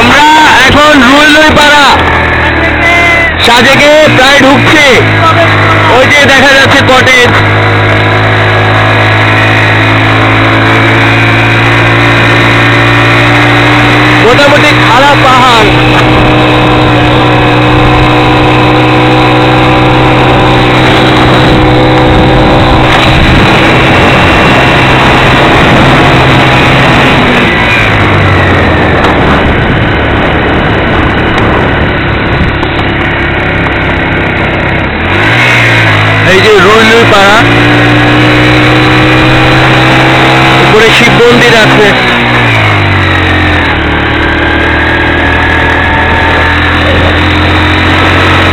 আমরা এখন রুইলুই পাড়া সাজেকে প্রায় ঢুকছে। ওই যে দেখা যাচ্ছে কটেজ। মোটামুটি খারাপ পাহাড়। এই যে রুইলুই পাড়া, উপরে শিব মন্দির আছে।